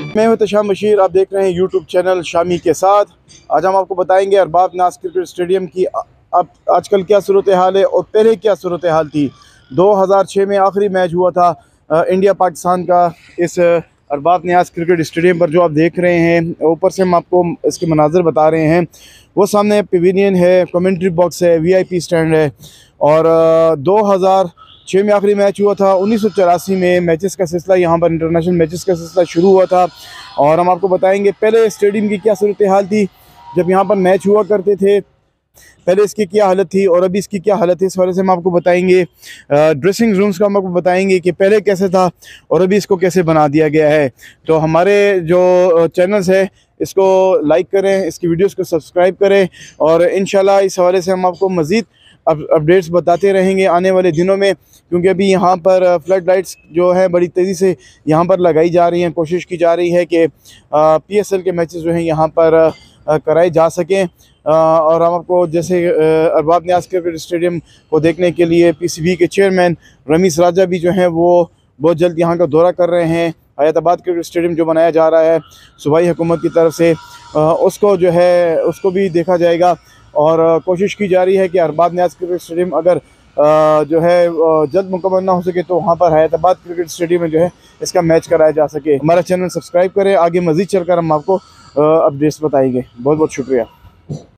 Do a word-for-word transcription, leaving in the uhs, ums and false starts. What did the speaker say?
मैं हूं तशाम बशीर, आप देख रहे हैं यूट्यूब चैनल शामी के साथ। आज हम आपको बताएंगे अरबाब नाज क्रिकेट स्टेडियम की अब आजकल क्या सूरत हाल है और पहले क्या सूरत हाल थी। दो हज़ार छः में आखिरी मैच हुआ था आ, इंडिया पाकिस्तान का इस अरबाब नियाज़ क्रिकेट स्टेडियम पर जो आप देख रहे हैं। ऊपर से हम आपको इसके मनाज़र बता रहे हैं। वो सामने पवेलियन है, कमेंट्री बॉक्स है, वीआईपी स्टैंड है। और दो हज़ार छः में आखिरी मैच हुआ था। उन्नीस सौ चौरासी में मैचेस का सिलसिला यहाँ पर इंटरनेशनल मैचेस का सिलसिला शुरू हुआ था। और हम आपको बताएंगे पहले स्टेडियम की क्या सूरत हाल थी जब यहाँ पर मैच हुआ करते थे, पहले इसकी क्या हालत थी और अभी इसकी क्या हालत है। इस वजह से हम आपको बताएंगे ड्रेसिंग रूम्स का, हम आपको बताएंगे कि पहले कैसे था और अभी इसको कैसे बना दिया गया है। तो हमारे जो चैनल्स है इसको लाइक करें, इसकी वीडियोस को सब्सक्राइब करें और इंशाल्लाह इस हवाले से हम आपको मज़ीद अपडेट्स बताते रहेंगे आने वाले दिनों में। क्योंकि अभी यहाँ पर फ्लड लाइट्स जो है बड़ी तेज़ी से यहाँ पर लगाई जा रही हैं। कोशिश की जा रही है कि पीएसएल के मैचेस जो हैं यहाँ पर कराए जा सकें। और हम आपको जैसे अरबाब नियाज़ क्रिकेट स्टेडियम को देखने के लिए पीसीबी के चेयरमैन रमीस राजा भी जो हैं वो बहुत जल्द यहाँ का दौरा कर रहे हैं। हयाताबाद क्रिकेट स्टेडियम जो बनाया जा रहा है सूबाई हुकूमत की तरफ से, उसको जो है उसको भी देखा जाएगा। और कोशिश की जा रही है कि अरबाब नियाज़ क्रिकेट स्टेडियम अगर जो है जल्द मुकम्मल ना हो सके तो वहाँ पर हयाताबाद क्रिकेट स्टेडियम में जो है इसका मैच कराया जा सके। हमारा चैनल सब्सक्राइब करें, आगे मज़ीद चलकर हम आपको अपडेट्स बताएंगे। बहुत बहुत शुक्रिया।